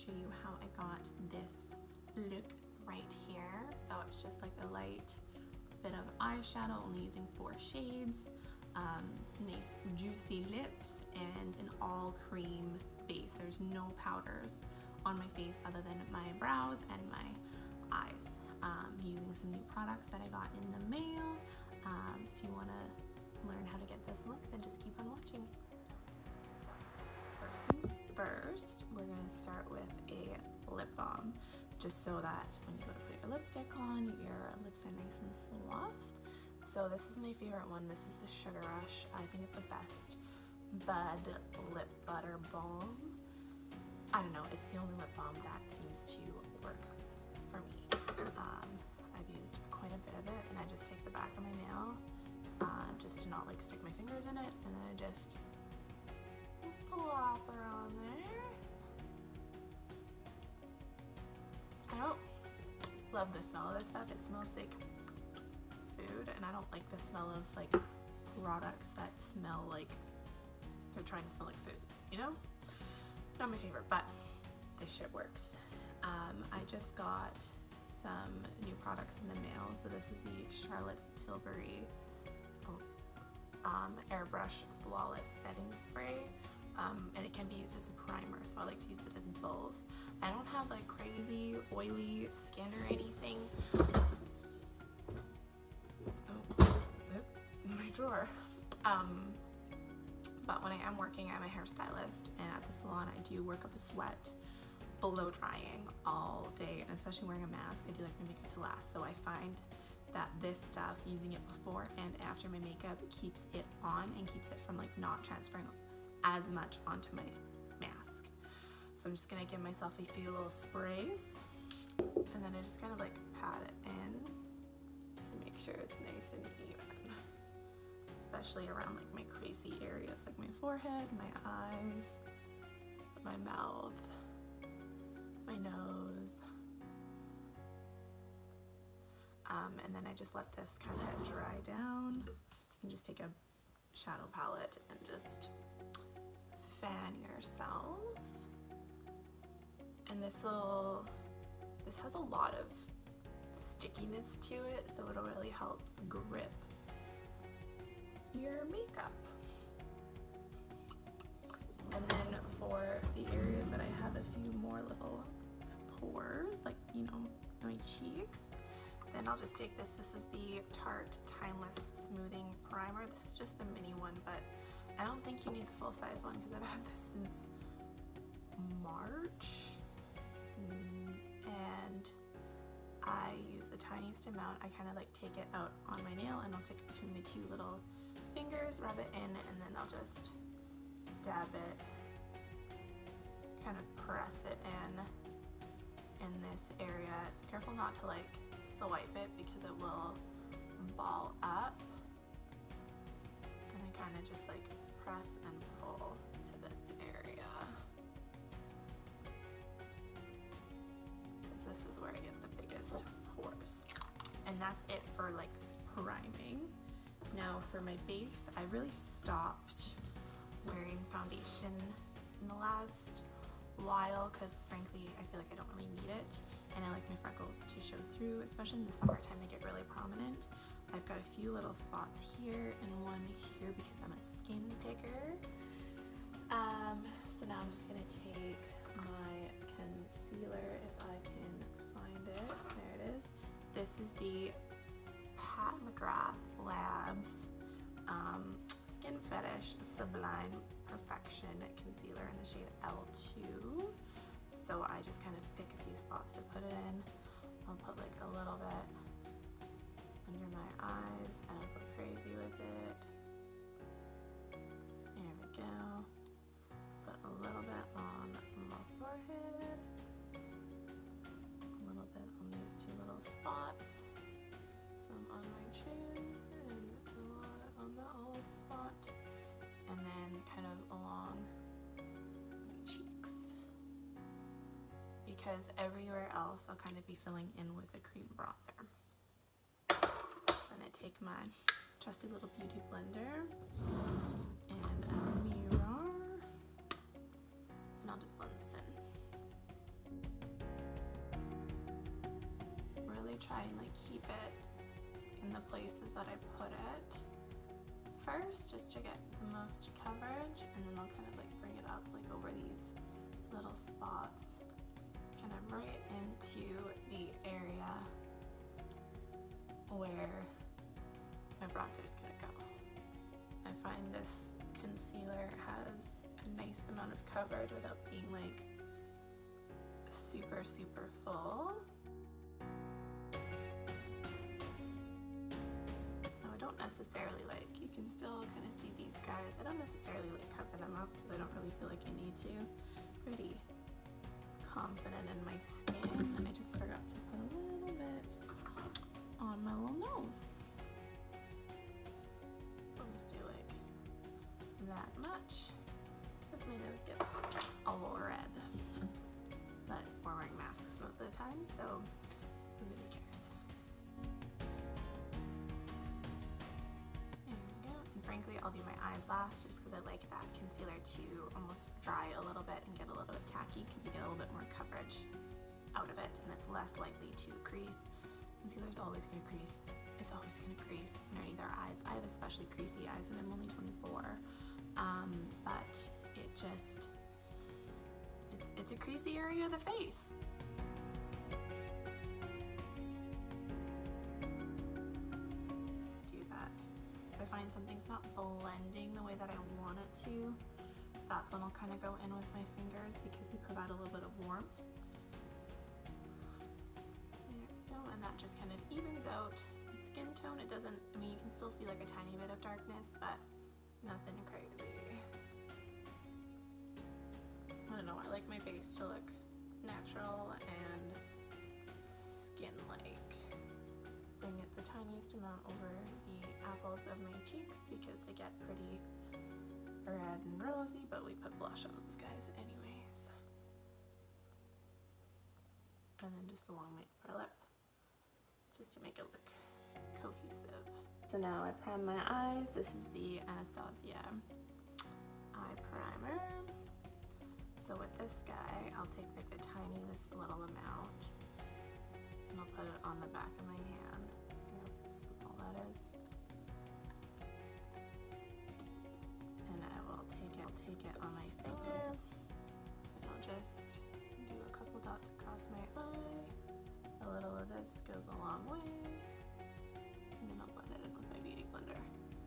show you how I got this look right here. So it's just like a light bit of eyeshadow, only using 4 shades, nice juicy lips, and an all cream base. There's no powders on my face other than my brows and my eyes. Using some new products that I got in the mail. If you want to learn how to get this look, then just keep on watching. So, first things first, we're going to start with a lip balm, just so that when you go to put your lipstick on, your lips are nice and soft. So this is my favorite one. This is the Sugar Rush. I think it's the best Bud Lip Butter Balm. I don't know, it's the only lip balm that seems to work for me. I've used quite a bit of it, and I just take the back of my nail just to not like stick my fingers in it, and then I just plop her on there. I don't love the smell of this stuff. It smells like food, and I don't like the smell of like products that smell like they're trying to smell like foods, you know? Not my favorite, but this shit works. I just got some new products in the mail. So this is the Charlotte Tilbury Airbrush Flawless Setting Spray, and it can be used as a primer, so I like to use it as both. I don't have like crazy oily skin or anything. My drawer. But when I am working, I'm a hairstylist, and at the salon I do work up a sweat below drying all day, and especially wearing a mask, I do like my makeup to last. So I find that this stuff, using it before and after my makeup, keeps it on and keeps it from like not transferring as much onto my mask. So I'm just gonna give myself a few little sprays, and then I just kind of like pat it in to make sure it's nice and even, especially around like my creasy areas like my forehead, my eyes, my mouth, my nose. And then I just let this kind of dry down. You can just take a shadow palette and just fan yourself. And this has a lot of stickiness to it, so it'll really help grip your makeup. And then for the areas that I have a few more little pores, like, you know, my cheeks, then I'll just take this. This is the Tarte Timeless Smoothing Primer. This is just the mini one, but I don't think you need the full size one because I've had this since March, and I use the tiniest amount. I kind of like take it out on my nail, and I'll stick it between my 2 little fingers, rub it in, and then I'll just dab it, kind of press it in this area. Careful not to like swipe it because it will ball up, and then kind of just like press and pull to this area, because this is where I get the biggest pores. And that's it for like priming. Now for my base, I really stopped wearing foundation in the last while because frankly I feel like I don't really need it, and I like my freckles to show through, especially in the summertime. They get really prominent. I've got a few little spots here and one here because I'm a skin picker. So now I'm just gonna take my concealer, if I can find it. There it is. This is the Pat McGrath Labs Skin Fetish Sublime Perfection Concealer in the shade L2. So I just kind of pick a few spots to put it in. I'll put like a little bit under my eyes. I don't go crazy with it. There we go. Put a little bit on my forehead. A little bit on these 2 little spots. Some on my chin and a lot on the eye spot. And then kind of along my cheeks, because everywhere else I'll kind of be filling in with a cream bronzer. Then I take my trusty little beauty blender and a mirror, and I'll just blend this in. try and like keep it in the places that I put it first, just to get the most coverage, and then I'll kind of like bring it up like over these little spots, kind of right into the area where my bronzer is gonna go. I find this concealer has a nice amount of coverage without being like super full. Now I don't necessarily like, you can still kind of see these guys. I don't necessarily like cover them up because I don't really feel like I need to. Pretty confident in my skin. I just forgot to put a little bit on my little nose. I'll just do like that much because my nose gets a little red. But we're wearing masks most of the time, so who really cares? There we go. And frankly, I'll do my eyes last just because I like that concealer to almost dry a little bit and get a little bit tacky because you get a little bit more coverage out of it and it's less likely to crease. Concealer's always going to crease. It's always going to crease underneath our eyes. I have especially creasy eyes and I'm only 24, but it just, it's a creasy area of the face. Do that. If I find something's not blending the way that I want it to, that's when I'll kind of go in with my fingers because they provide a little bit of warmth. There we go, and that just kind of evens out the skin tone. It doesn't, I mean, you can still see like a tiny bit of darkness, but nothing crazy. I don't know, I like my base to look natural and skin-like. Bring it the tiniest amount over the apples of my cheeks because they get pretty red and rosy, but we put blush on those guys anyways. And then just along my upper lip, just to make it look cohesive. So now I prime my eyes. This is the Anastasia eye primer. So with this guy, I'll take like the tiniest little amount and I'll put it on the back of my hand. See how small that is? And I will take it on my finger and I'll just do a couple dots across my eye. A little of this goes a long way. And then I'll blend it in with my beauty blender.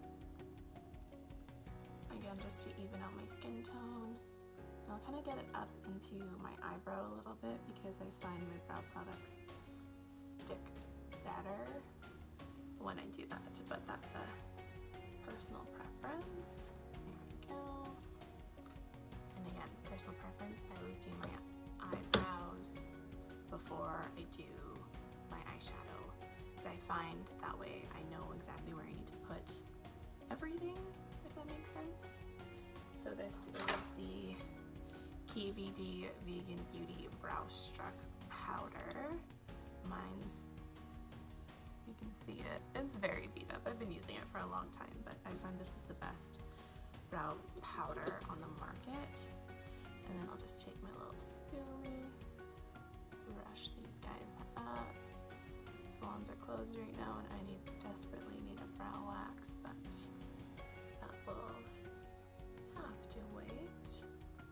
Again, just to even out my skin tone. And I'll kind of get it up into my eyebrow a little bit because I find my brow products stick better when I do that, but that's a personal preference. There we go. And again, personal preference, I always do my eyebrows before I do my eyeshadow. Because I find that way I know exactly where I need to put everything, if that makes sense. So this is the KVD Vegan Beauty Brow Struck Powder. Mine's, you can see it, it's very beat up. I've been using it for a long time, but I find this is the best brow powder on the market. And then I'll just take my little spoolie, brush these guys up. Salons are closed right now and I desperately need a brow wax, but that will have to wait.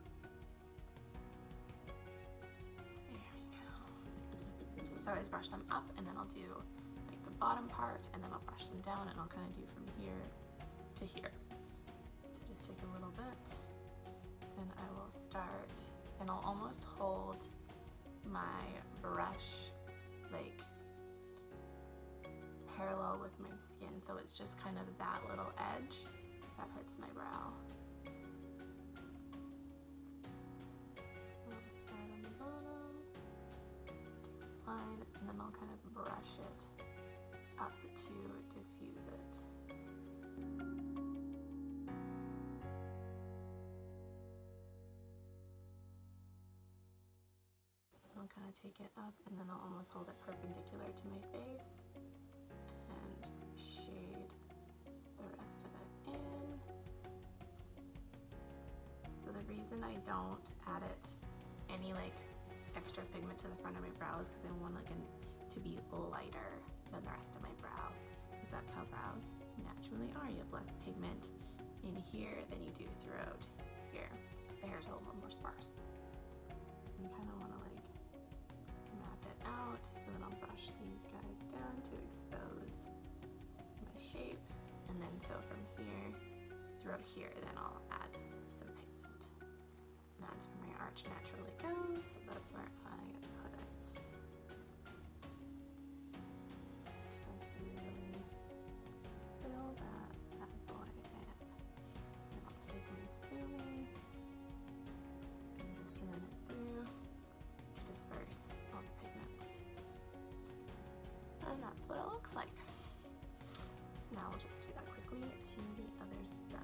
So I always brush them up and then I'll do like the bottom part and then I'll brush them down and I'll kind of do from here to here. So just take a little bit and I will start and I'll almost hold my brush like parallel with my skin, so it's just kind of that little edge that hits my brow. I'll start on the bottom, line, and then I'll kind of brush it up to diffuse it. I'll kind of take it up and then I'll almost hold it perpendicular to my face and shade the rest of it in. So the reason I don't add any like extra pigment to the front of my brows because I want like an to be lighter than the rest of my brow, because that's how brows naturally are. You have less pigment in here than you do throughout here. The hair's a little more sparse. You kind of want to like map it out, so then I'll brush these guys down to expose my shape, and then so from here throughout here, then I'll add some pigment. That's where my arch naturally goes, so that's where I put it. Just really fill that bad boy in. And I'll take my spoolie and just run it through to disperse all the pigment. And that's what it looks like. So now I'll just do that quickly to the other side.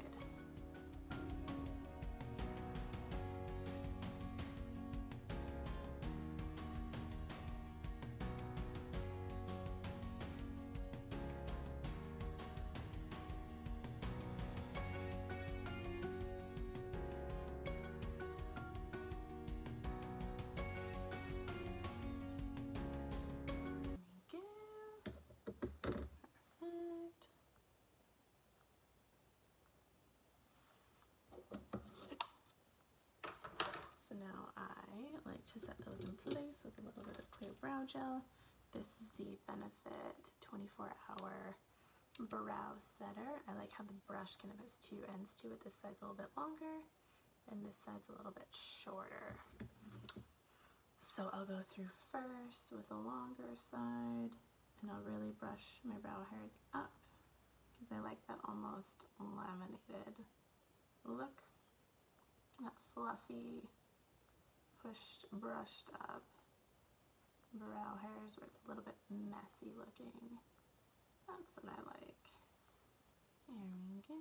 So now I like to set those in place with a little bit of clear brow gel. This is the Benefit 24-hour brow setter. I like how the brush kind of has two ends to it. This side's a little bit longer and this side's a little bit shorter. So I'll go through first with the longer side, and I'll really brush my brow hairs up because I like that almost laminated look. That fluffy, pushed, brushed up brow hairs where it's a little bit messy looking. That's what I like. There we go.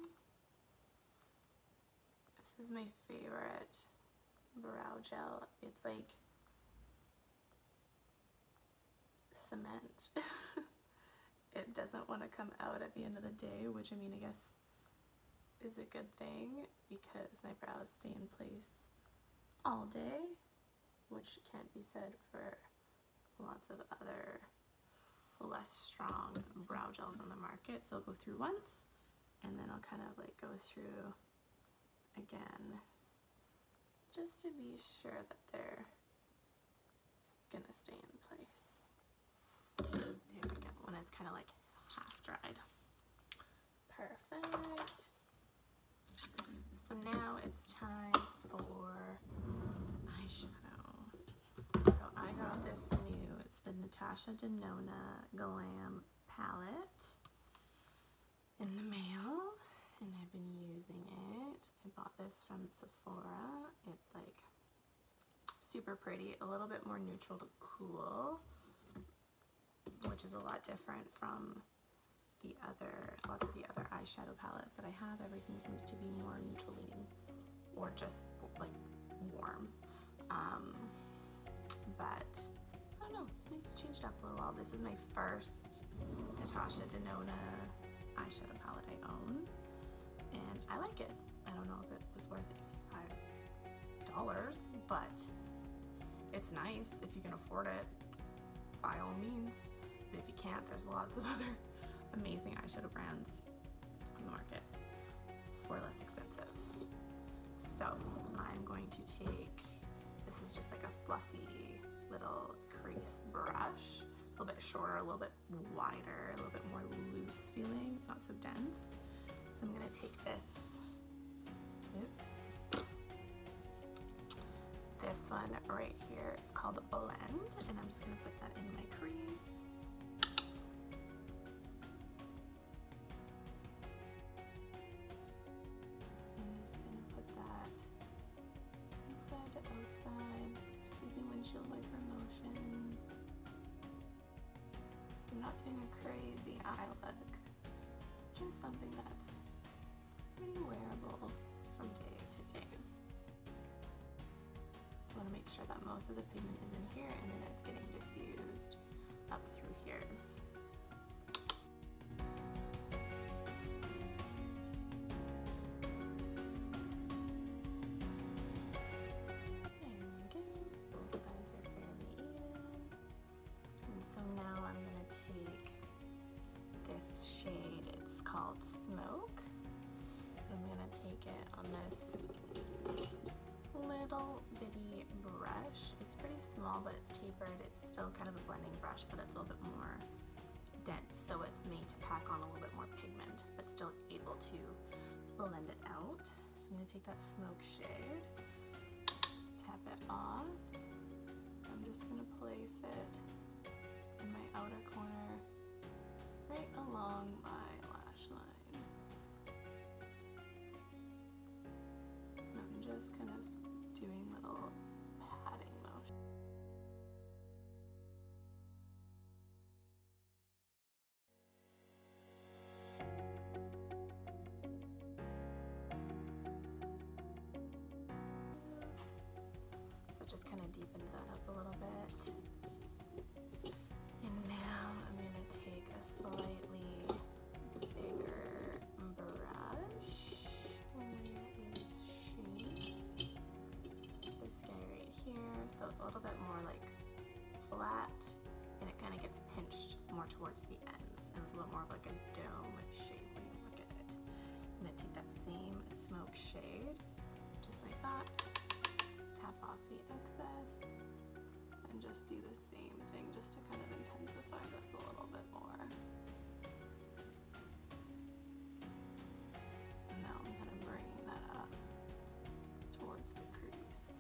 This is my favorite brow gel. It's like cement. It doesn't want to come out at the end of the day, which I mean, I guess is a good thing because my brows stay in place all day, which can't be said for lots of other less strong brow gels on the market. So I'll go through once and then I'll kind of like go through again just to be sure that they're gonna stay in place. There we go, when it's kind of like half dried. Perfect. So now it's time for eyeshadow. So I got this new, it's the Natasha Denona Glam palette in the mail, and I've been using it. I bought this from Sephora. It's like super pretty, a little bit more neutral to cool, which is a lot different from lots of the other eyeshadow palettes that I have. Everything seems to be more neutral leaning or just like warm. But I don't know, it's nice to change it up a little while. This is my first Natasha Denona eyeshadow palette I own, and I like it. I don't know if it was worth $85, but it's nice. If you can afford it, by all means. But if you can't, there's lots of other amazing eyeshadow brands on the market for less expensive. So I'm going to take, this is just like a fluffy little crease brush, a little bit shorter, a little bit wider, a little bit more loose feeling. It's not so dense. So I'm gonna take this one right here. It's called Blend, and I'm just gonna put that in my crease. I'm just gonna put that inside to outside, just using windshield wiper motions. I'm not doing a crazy eye look, just something that's pretty wearable from day to day. I want to make sure that most of the pigment is in here and then it's getting diffused up through here. There we go. Both sides are fairly even. small, but it's tapered. It's still kind of a blending brush, but it's a little bit more dense, so it's made to pack on a little bit more pigment, but still able to blend it out. So I'm gonna take that smoke shade, tap it off. I'm just gonna place it in my outer corner, right along my lash line. And I'm just kind of doing little patting motions. So just kind of deepened that up a little bit. And now I'm going to take a slightly bigger brush. Where is she? This guy right here. So it's a little bit more like flat, and it kind of gets pinched more towards the ends. And it's a little more of like a dome shape when you look at it. I'm going to take that same smoke shade, just like that. Tap off the excess and just do the same thing just to kind of intensify this a little bit more. And now I'm kind of bringing that up towards the crease.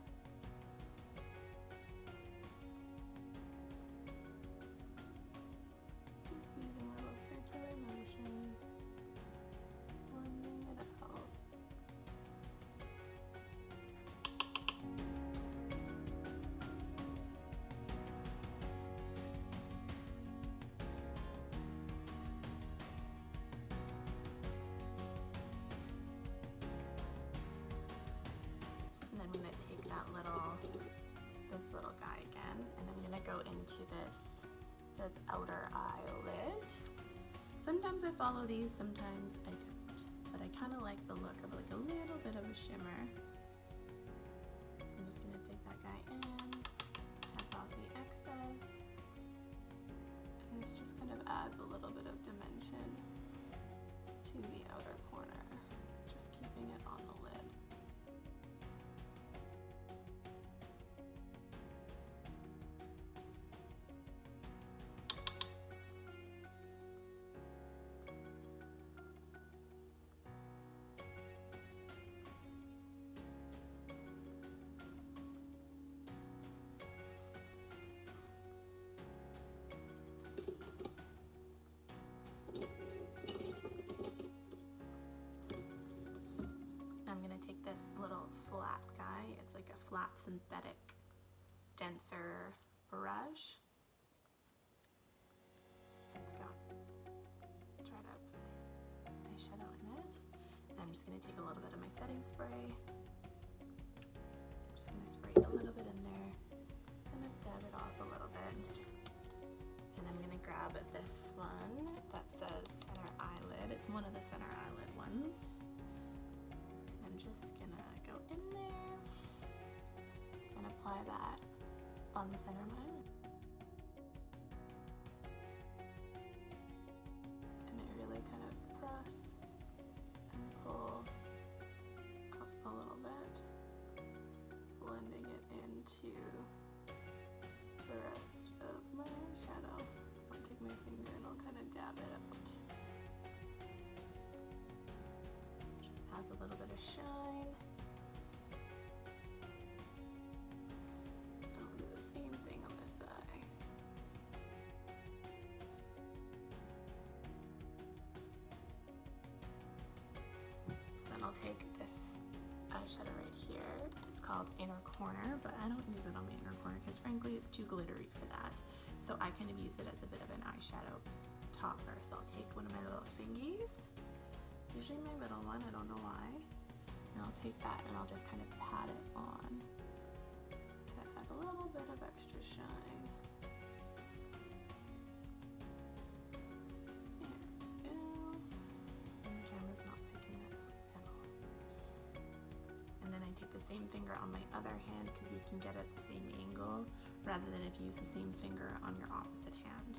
Using little circular motions, blending it out. And then I'm going to take this little guy again, and I'm going to go into this, it says outer eyelid. Sometimes I follow these, sometimes I don't, but I kind of like the look of like a little bit of a shimmer. So I'm just going to take that guy in, tap off the excess, and this just kind of adds a little bit of dimension to the outer corner, just keeping it on the lid. I'm going to take this little flat guy. It's like a flat synthetic denser brush. It's got dried up eyeshadow in it. And I'm just going to take a little bit of my setting spray. I'm just going to spray a little bit in there, kind of dab it off a little bit. And I'm going to grab this one that says center eyelid. It's one of the center eyelid ones. I'm just gonna go in there and apply that on the center of my eyelid. And I really kind of press and pull up a little bit, blending it into the rest of my eyeshadow. I'll take my finger and I'll kind of dab it out. Adds a little bit of shine. And I'll do the same thing on this side. So then I'll take this eyeshadow right here. It's called Inner Corner, but I don't use it on my inner corner because frankly it's too glittery for that. So I kind of use it as a bit of an eyeshadow topper. So I'll take one of my little fingies, usually my middle one, I don't know why. And I'll take that and I'll just kind of pat it on to add a little bit of extra shine. There we go. And the camera's not picking that up at all. And then I take the same finger on my other hand because you can get it at the same angle rather than if you use the same finger on your opposite hand.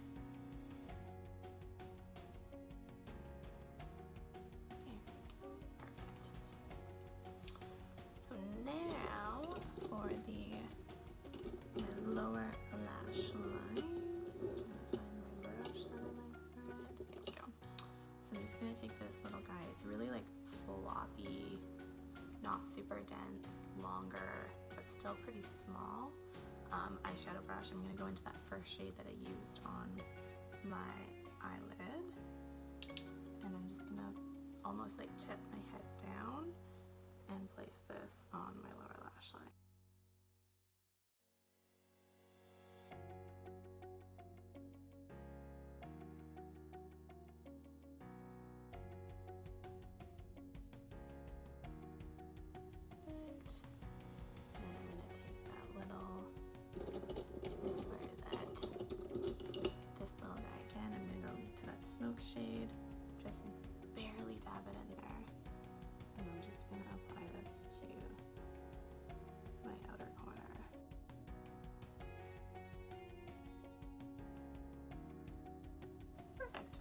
Now for my lower super dense, longer, but still pretty small eyeshadow brush. I'm gonna go into that first shade that I used on my eyelid, and I'm just gonna almost like tip my head down and place this on my lower lash line. Shade, just barely dab it in there, and I'm just going to apply this to my outer corner. Perfect.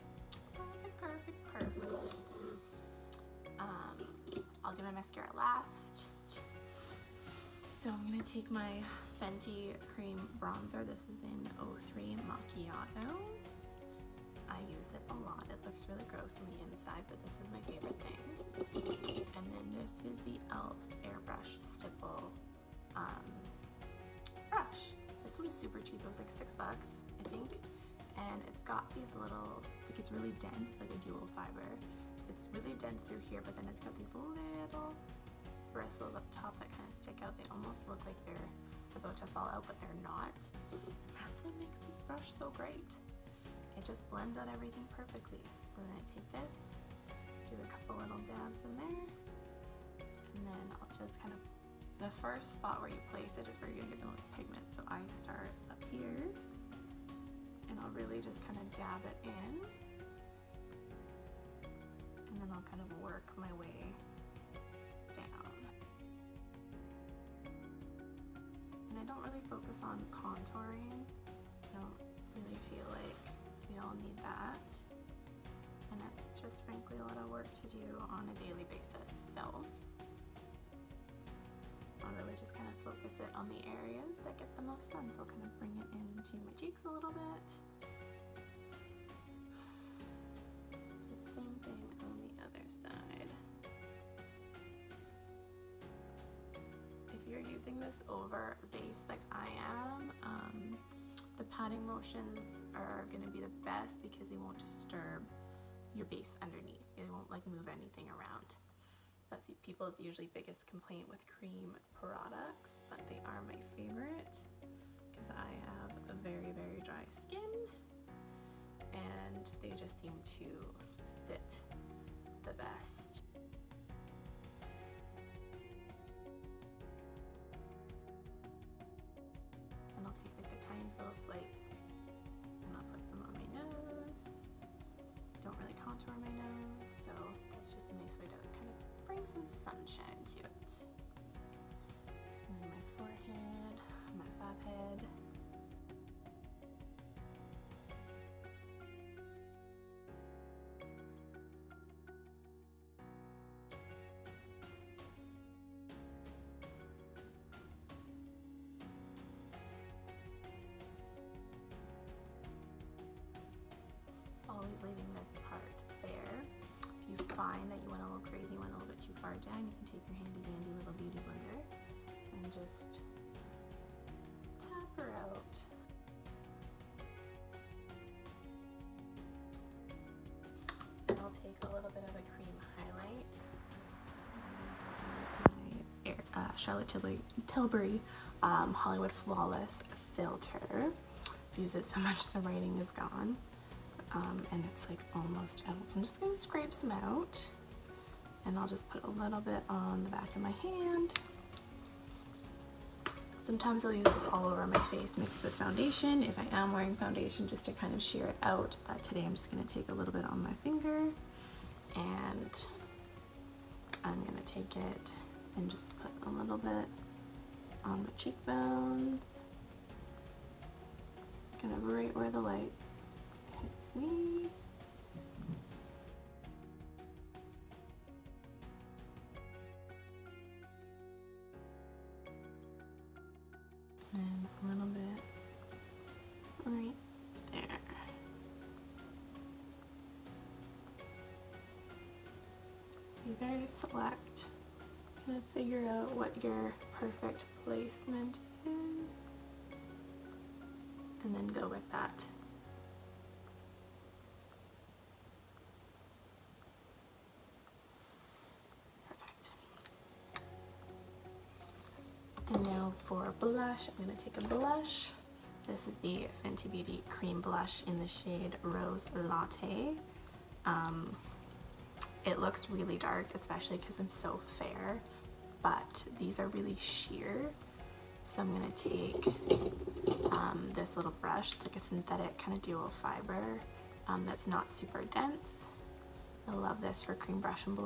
Perfect. I'll do my mascara last. So I'm going to take my Fenty Cream Bronzer. This is in 03 Macchiato. I use it a lot. It looks really gross on the inside, but this is my favorite thing. And then this is the e.l.f. Airbrush Stipple brush. This one is super cheap. It was like $6, I think. And it's got these little, it's really dense, like a dual fiber. It's really dense through here, but then it's got these little bristles up top that kind of stick out. They almost look like they're about to fall out, but they're not. And that's what makes this brush so great. It just blends out everything perfectly. So then I take this, do a couple little dabs in there, and then I'll just kind of, the first spot where you place it is where you're gonna get the most pigment. So I start up here, and I'll really just kind of dab it in, and then I'll kind of work my way down. And I don't really focus on contouring. I don't really feel like we all need that, and it's just frankly a lot of work to do on a daily basis, so I'll really just kind of focus it on the areas that get the most sun. So I'll kind of bring it into my cheeks a little bit, do the same thing on the other side. If you're using this over a base like I am, the patting motions are going to be the best because they won't disturb your base underneath. They won't like move anything around. That's people's usually biggest complaint with cream products, but they are my favorite because I have a very, very dry skin and they just seem to sit the best. And I'll take like the tiniest little swipe and I'll put some on my nose. Don't really contour my nose, so that's just a nice way to kind of bring some sunshine to it. And then my forehead, my fab head. Always leaving this part bare. If you find that you went a little crazy, went a little bit too far down, you can take your handy dandy little beauty blender and just tap her out. And I'll take a little bit of a cream highlight. My Charlotte Tilbury Hollywood Flawless filter. I've used it so much the writing is gone. And it's like almost out. So I'm just gonna scrape some out, and I'll just put a little bit on the back of my hand. Sometimes I'll use this all over my face mixed with foundation if I am wearing foundation, just to kind of sheer it out. But today I'm just gonna take a little bit on my finger, and I'm gonna take it and just put a little bit on my cheekbones, kind of right where the light hits me. And a little bit right there. Be very select kind of figure out what your perfect placement is and then go with that. Perfect. And now for blush, I'm going to take a blush. This is the Fenty Beauty Cream Blush in the shade Rose Latte. It looks really dark, especially because I'm so fair, but these are really sheer. So I'm going to take this little brush. It's like a synthetic kind of duo fiber that's not super dense. I love this for cream blush and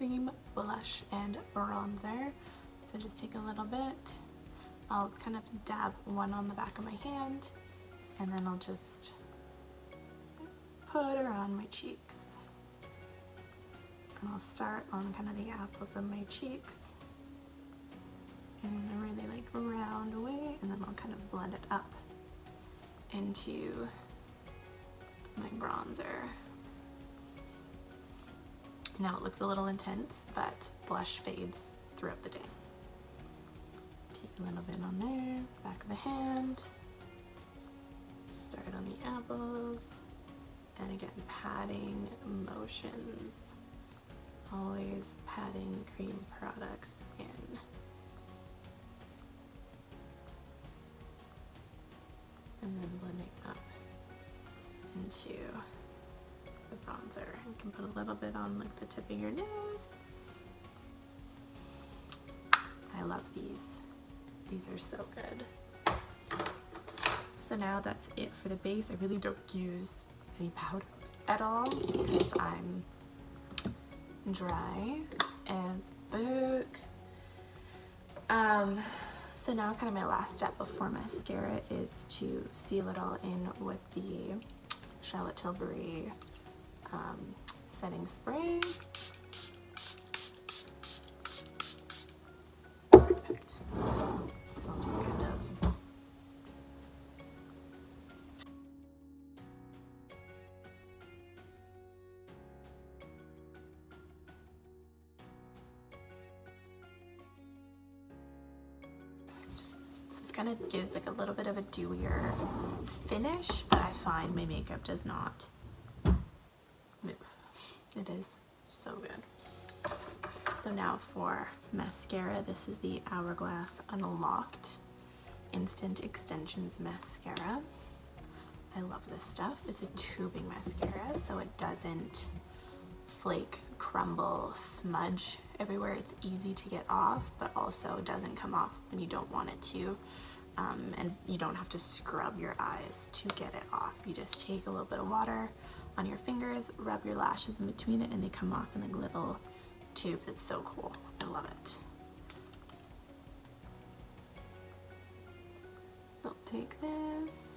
bronzer. So just take a little bit. I'll kind of dab one on the back of my hand, and then I'll just put it around my cheeks. And I'll start on kind of the apples of my cheeks in a really like round way, and then I'll kind of blend it up into my bronzer. Now it looks a little intense, but blush fades throughout the day. Take a little bit on there, back of the hand, start on the apples, and again, patting motions. Always patting cream products in. And then blending up into the bronzer. You can put a little bit on like the tip of your nose. I love these. These are so good. So now that's it for the base. I really don't use any powder at all because I'm dry as book. So now kind of my last step before mascara is to seal it all in with the Charlotte Tilbury setting spray. Perfect. So I'll just kind of kind of gives like a little bit of a dewier finish, but I find my makeup does not move. It is so good. So now for mascara, this is the Hourglass Unlocked Instant Extensions Mascara. I love this stuff. It's a tubing mascara, so it doesn't flake, crumble, smudge everywhere. It's easy to get off, but also doesn't come off when you don't want it to. And you don't have to scrub your eyes to get it off. You just take a little bit of water on your fingers, rub your lashes in between it, and they come off in like little tubes. It's so cool. I love it. I'll take this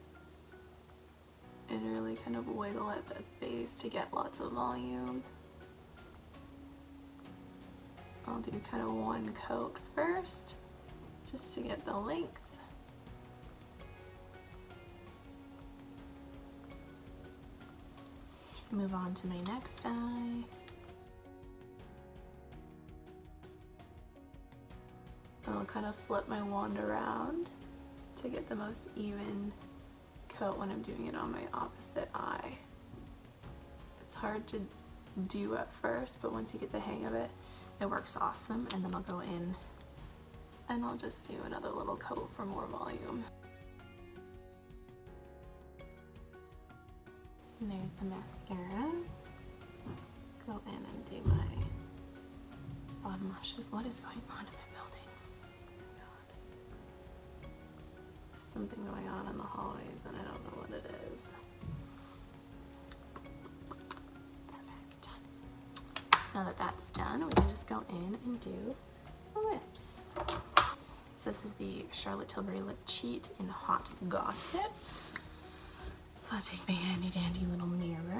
and really kind of wiggle at the base to get lots of volume. I'll do kind of one coat first, just to get the length. Move on to my next eye. I'll kind of flip my wand around to get the most even coat when I'm doing it on my opposite eye. It's hard to do at first, but once you get the hang of it, it works awesome. And then I'll go in and I'll just do another little coat for more volume. And there's the mascara. Go in and do my bottom lashes. What is going on in my building? Oh my God. Something going on in the hallways and I don't know what it is. Perfect. So now that that's done, we can just go in and do the lips. So this is the Charlotte Tilbury Lip Cheat in Hot Gossip. So I'll take my handy dandy little mirror.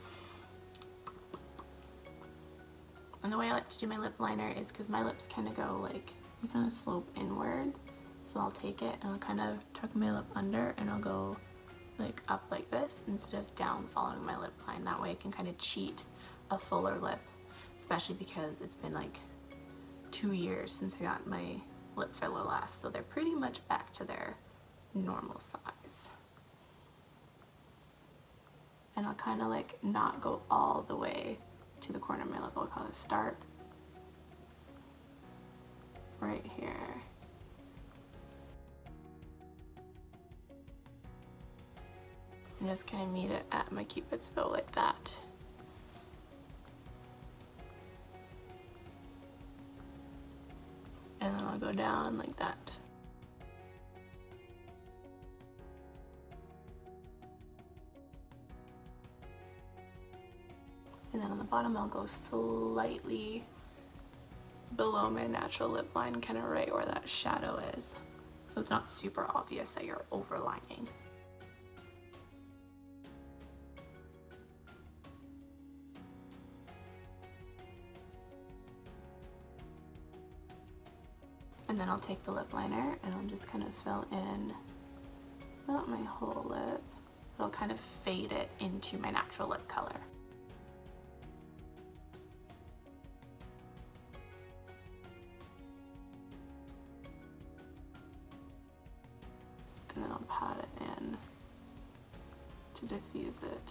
And the way I like to do my lip liner is because my lips kind of go like, they kind of slope inwards. So I'll take it and I'll kind of tuck my lip under and I'll go like up like this instead of down following my lip line. That way I can kind of cheat a fuller lip, especially because it's been like 2 years since I got my lip filler last, so they're pretty much back to their normal size. And I'll kind of like not go all the way to the corner of my lip. I'll kind of start right here. And just kind of meet it at my Cupid's bow like that. And then I'll go down like that. And then on the bottom I'll go slightly below my natural lip line, kind of right where that shadow is. So it's not super obvious that you're overlining. And then I'll take the lip liner and I'll just kind of fill in, not my whole lip, but I'll kind of fade it into my natural lip color. And then I'll pat it in to diffuse it.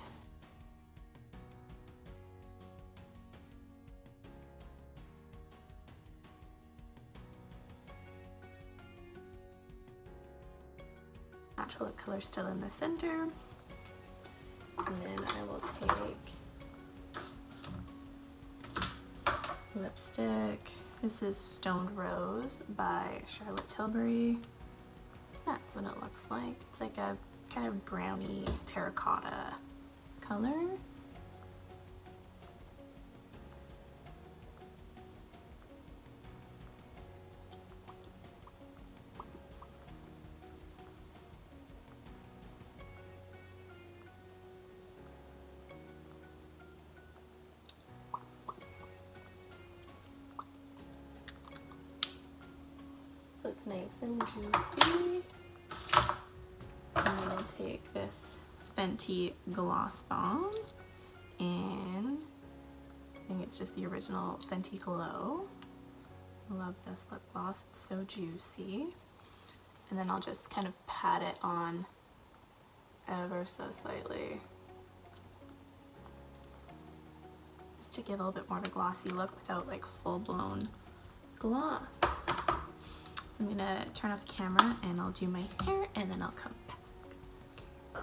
Natural lip color still in the center, and then I will take lipstick. This is Stoned Rose by Charlotte Tilbury. That's what it looks like. It's like a kind of browny terracotta color. So it's nice and juicy. I'm gonna take this Fenty Gloss Bomb, and I think it's just the original Fenty Glow. I love this lip gloss, it's so juicy. And then I'll just kind of pat it on ever so slightly, just to give a little bit more of a glossy look without like full-blown gloss. So I'm gonna turn off the camera and I'll do my hair and then I'll come back. So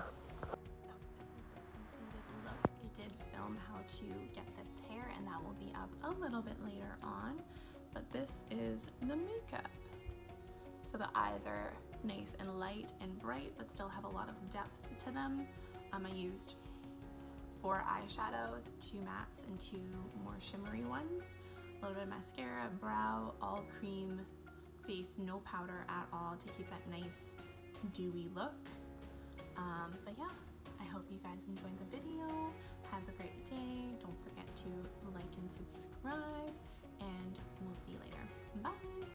this is a completed look. I did film how to get this hair and that will be up a little bit later on, but this is the makeup. So the eyes are nice and light and bright but still have a lot of depth to them. I used 4 eyeshadows, 2 mattes and 2 more shimmery ones. A little bit of mascara, brow, all cream, face, no powder at all to keep that nice dewy look. But yeah, I hope you guys enjoyed the video. Have a great day. Don't forget to like and subscribe, and we'll see you later. Bye!